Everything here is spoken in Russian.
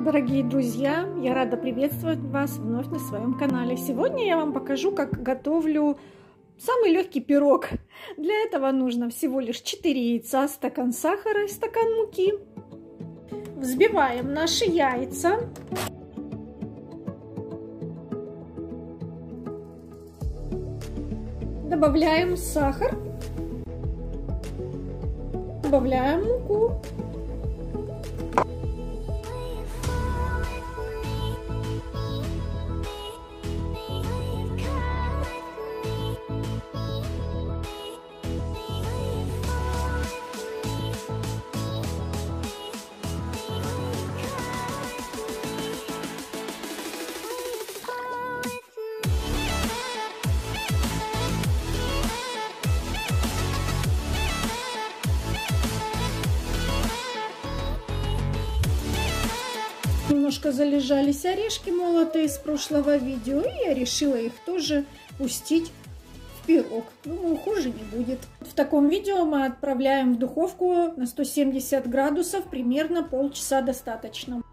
Дорогие друзья, я рада приветствовать вас вновь на своем канале. Сегодня я вам покажу, как готовлю самый легкий пирог. Для этого нужно всего лишь 4 яйца, стакан сахара и стакан муки. Взбиваем наши яйца. Добавляем сахар. Добавляем муку. Немножко залежались орешки молотые с прошлого видео, и я решила их тоже пустить в пирог. Думаю, хуже не будет. В таком видео мы отправляем в духовку на 170 градусов, примерно полчаса достаточно.